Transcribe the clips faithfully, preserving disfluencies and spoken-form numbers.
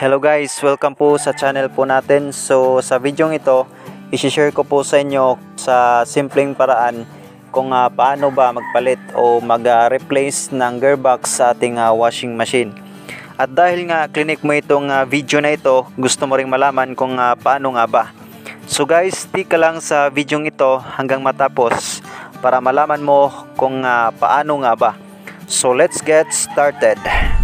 Hello guys, welcome po sa channel po natin. So sa video ito, i-share ko po sa inyo sa simpleng paraan kung uh, paano ba magpalit o mag-replace uh, ng gearbox sa ating uh, washing machine. At dahil nga clinic mo itong uh, video na ito, gusto mo ring malaman kung uh, paano nga ba. So guys, stick ka lang sa video ito hanggang matapos para malaman mo kung uh, paano nga ba. So let's get started.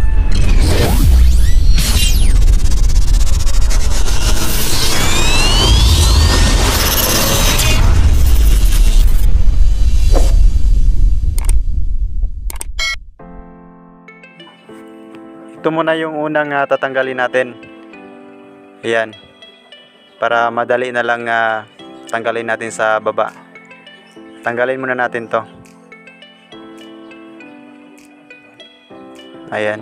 Ito muna yung unang uh, tatanggalin natin. Ayan. Para madali na lang uh, tanggalin natin sa baba. Tanggalin muna natin to. Ayan.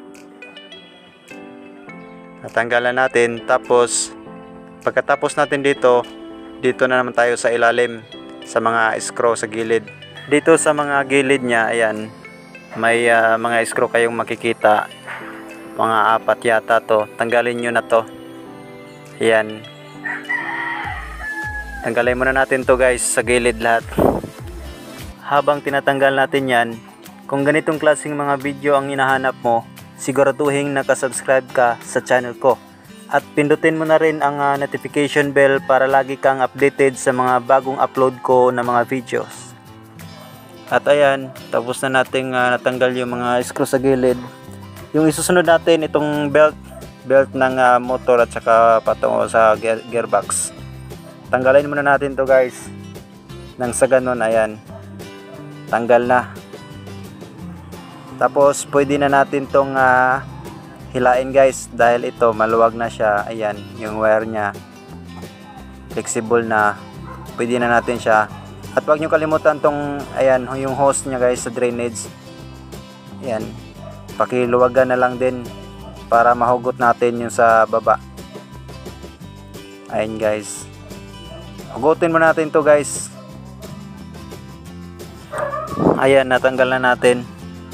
Natanggalan natin. Tapos, pagkatapos natin dito, dito na naman tayo sa ilalim. Sa mga screw sa gilid. Dito sa mga gilid niya, ayan. May uh, mga screw kayong makikita. Mga apat yata to. Tanggalin nyo na to. Ayan. Tanggalin muna natin to guys sa gilid lahat. Habang tinatanggal natin yan, kung ganitong klaseng mga video ang hinahanap mo, siguraduhin nakasubscribe ka sa channel ko. At pindutin mo na rin ang uh, notification bell para lagi kang updated sa mga bagong upload ko na mga videos. At ayan, tapos na nating uh, natanggal yung mga screw sa gilid. Yung isusunod natin itong belt belt ng uh, motor at saka patungo sa gear, gearbox. Tanggalin muna natin to guys. Nang sa ganun, ayan. Tanggal na. Tapos pwede na natin tong uh, hilain guys dahil ito maluwag na siya. Ayan, yung wire nya flexible na. Pwede na natin siya. At huwag nyo kalimutan tong ayan, yung hose nya guys sa drainage. Ayan. Pakiluwagan na lang din para mahugot natin yung sa baba. Ayan guys. Hugutin mo natin to guys. Ayan, natanggal na natin.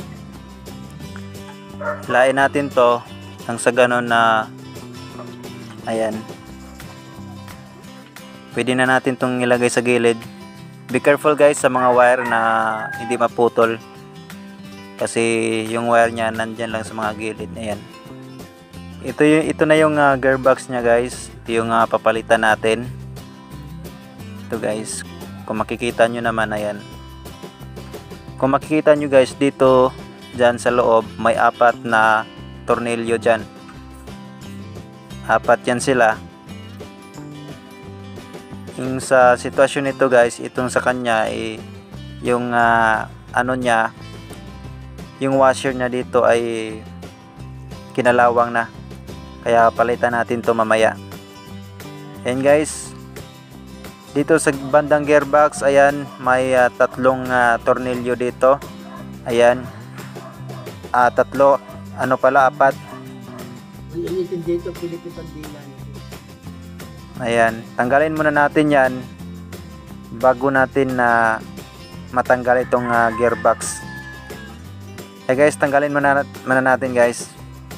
Hilain natin to nang sa ganon na ayan. Pwede na natin tong ilagay sa gilid. Be careful guys sa mga wire na hindi maputol. Kasi yung wire nya nandyan lang sa mga gilid. Ayan. Ito, yung, ito na yung uh, gearbox nya guys. Ito yung uh, papalitan natin. Ito guys. Kung makikita nyo naman, ayan. Kung makikita nyo guys, dito, dyan sa loob, may apat na tornilyo dyan. Apat yan sila. Yung sa sitwasyon nito guys, itong sa kanya, eh, yung uh, ano nya, yung washer nya dito ay kinalawang na. Kaya palitan natin to mamaya. Ayan guys. Dito sa bandang gearbox, ayan, may uh, tatlong uh, tornilyo dito. Ayan. Ah, tatlo. Ano pala, apat. Ayan. Tanggalin muna natin yan bago natin na uh, matanggal itong uh, gearbox. Eh guys, tanggalin muna, muna natin guys.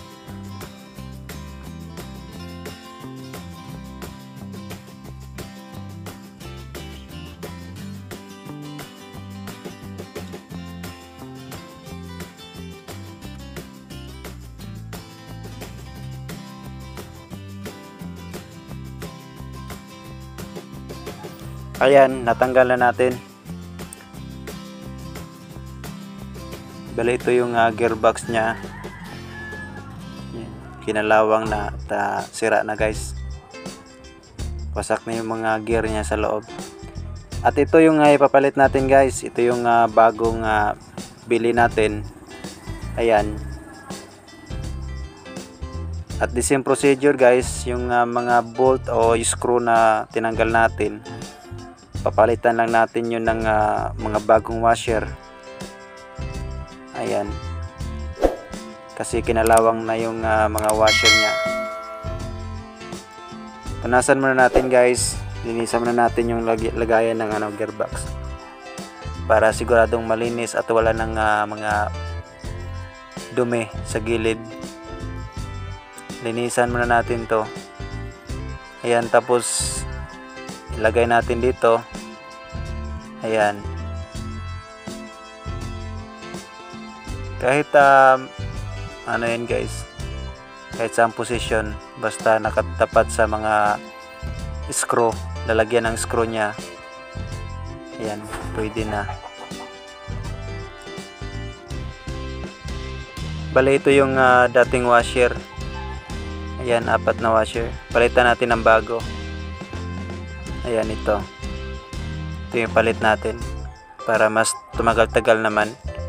Ayan, natanggal na natin. Bali ito yung uh, gearbox nya. Yan. Kinalawang na at uh, sira na guys. Wasak na yung mga gear nya sa loob. At ito yung uh, ipapalit natin guys. Ito yung uh, bagong uh, bili natin. Ayan. At the same procedure guys, yung uh, mga bolt o screw na tinanggal natin, papalitan lang natin yun ng uh, mga bagong washer. Ayan. Kasi kinalawang na yung uh, mga washer nya. Punasan muna natin guys. Linisan muna natin yung lag lagayan ng ano, gearbox. Para siguradong malinis at wala ng uh, mga dumi sa gilid. linisan muna natin to. Ayan, tapos ilagay natin dito. Ayan. Kahit um, ano yan guys, kahit sa position, basta nakatapat sa mga screw, lalagyan ng screw nya. Ayan, pwede na. Bale, ito yung uh, dating washer. Ayan, apat na washer. Palitan natin ng bago. Ayan, ito. Ito yung palit natin para mas tumagal-tagal naman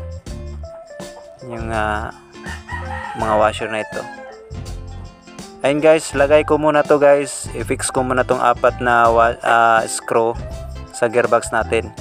yung uh, mga washer na ito. Ayun guys, lagay ko muna to guys. I-fix ko muna tong apat na uh, screw sa gearbox natin.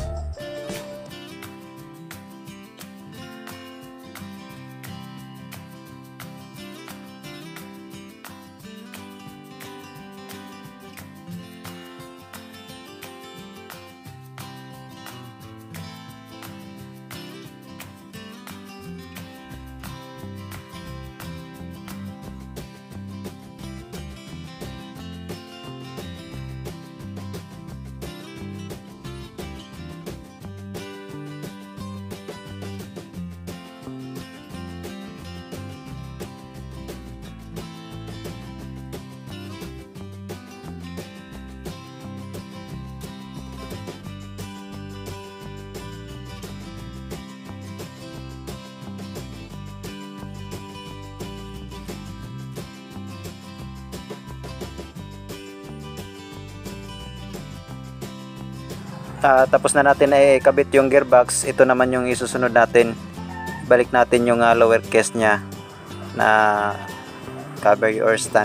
Uh, tapos na natin ay kabit yung gearbox. Ito naman yung isusunod natin. Balik natin yung uh, lower case nya na cover or stand.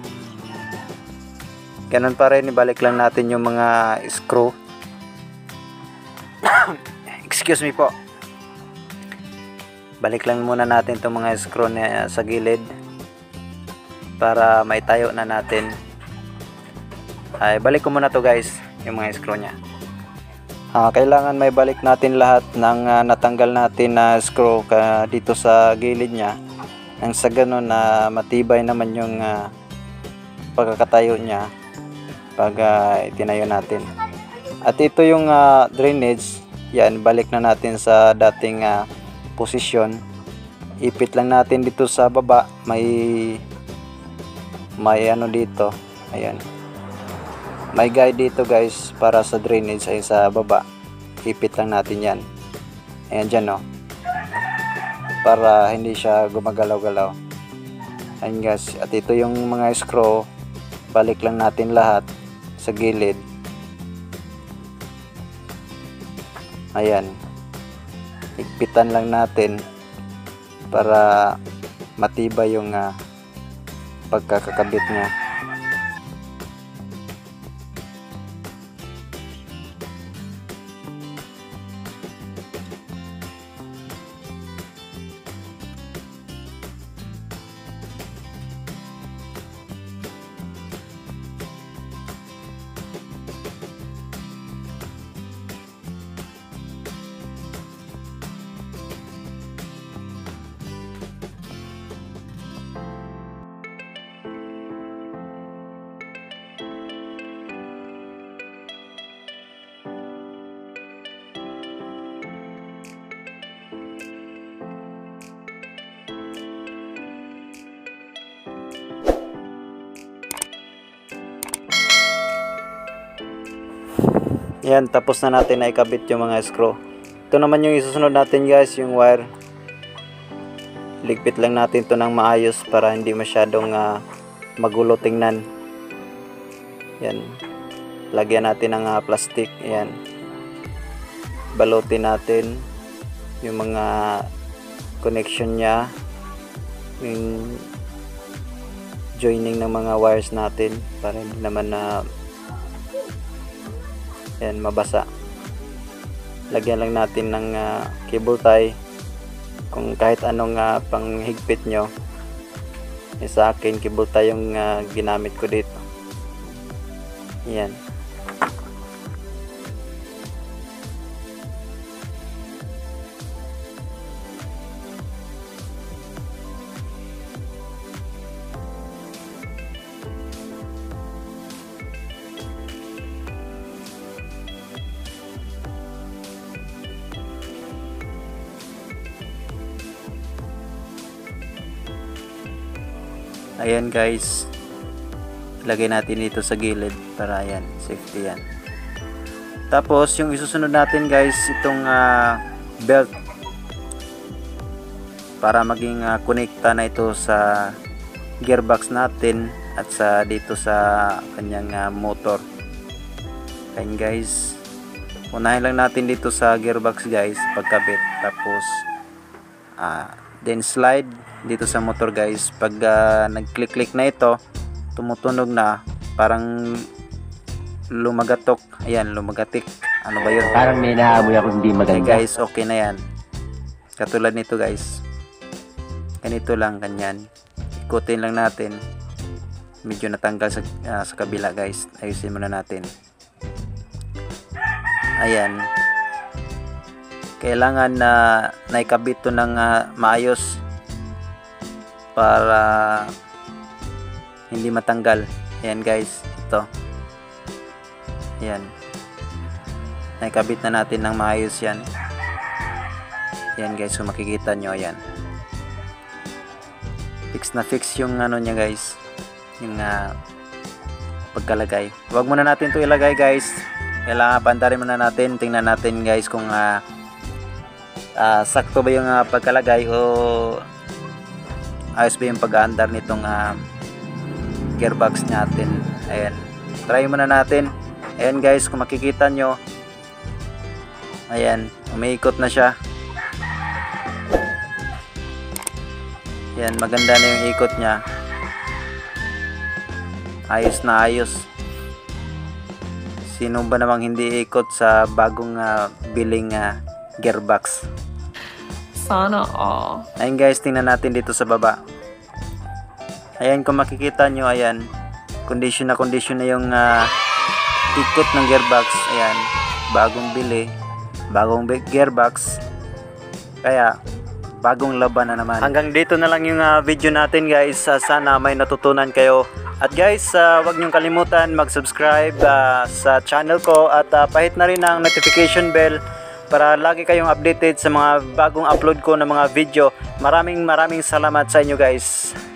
Ganun pa rin, ibalik lang natin yung mga screw. Excuse me po. Balik lang muna natin itong mga screw na sa gilid para maitayo na natin. Ay, balik ko muna to guys, yung mga screw nya. Uh, kailangan may balik natin lahat ng uh, natanggal natin na screw ka dito sa gilid nya, nang sa ganun na uh, matibay naman yung uh, pagkakatayo nya pag uh, itinayo natin. At ito yung uh, drainage, yan, balik na natin sa dating uh, posisyon. Ipit lang natin dito sa baba, may may ano dito, ayan, may guide dito guys para sa drainage ay sa baba. Ipit lang natin yan. Ayan dyan, no, para hindi siya gumagalaw-galaw. Ayan guys, at ito yung mga screw, balik lang natin lahat sa gilid. Ayan, higpitan lang natin para matibay yung uh, pagkakakabit nya. Yan, tapos na natin na ikabit yung mga screw. Ito naman yung isusunod natin guys, yung wire. Ligpit lang natin to ng maayos para hindi masyadong uh, magulo tingnan. Yan, lagyan natin ng uh, plastic. Yan, balutin natin yung mga connection nya, yung joining ng mga wires natin para hindi naman na yan mabasa. Lagyan lang natin ng uh, cable tie kung kahit anong uh, panghigpit nyo. E sa akin cable tie yung uh, ginamit ko dito. Yan. Ayan guys, ilagay natin dito sa gilid para ayan, safety yan. Tapos yung isusunod natin guys, itong uh, belt para maging uh, connecta na ito sa gearbox natin at sa dito sa kanyang uh, motor. Ayan guys, unahin lang natin dito sa gearbox guys pagkabit, tapos uh, then slide dito sa motor guys. Pag uh, nag-click-click na ito, tumutunog na, parang lumagatok. Ayan, lumagatik. Ano ba yun? Parang may naamoy ako hindi maganda. Okay guys, okay na yan. Katulad nito guys. Ganito lang, kanyan. Ikutin lang natin. Medyo natanggal sa, uh, sa kabila guys. Ayusin muna natin. Ayan. Kailangan na naikabit to ng uh, maayos para hindi matanggal. Ayan guys, ito. Ayan. Naikabit na natin ng maayos yan. Ayan guys, so makikita nyo, ayan. Fix na fix yung ano niya guys. Yung uh, pagkalagay. Huwag muna natin to ilagay guys. Kailangan pantarin muna natin. Tingnan natin guys kung uh, uh, sakto ba yung uh, pagkalagay o ayos ba yung pag-aandar nitong uh, gearbox natin. Ayan. Try muna natin. Ayan guys, kung makikita nyo, ayan, umiikot na siya. Ayan, maganda na yung ikot niya. Ayos na ayos. Sino ba namang hindi ikot sa bagong uh, biling uh, gearbox? Sana all. Ayan guys, tingnan natin dito sa baba. Ayan, kung makikita nyo, ayan, condition na condition na yung uh, ikot ng gearbox. Ayan, bagong bili, bagong gearbox, kaya bagong laban na naman. Hanggang dito na lang yung uh, video natin guys. Uh, sana may natutunan kayo. At guys, uh, wag niyong kalimutan mag-subscribe uh, sa channel ko at uh, pahit na rin ang notification bell para lagi kayong updated sa mga bagong upload ko ng mga video. Maraming maraming salamat sa inyo guys.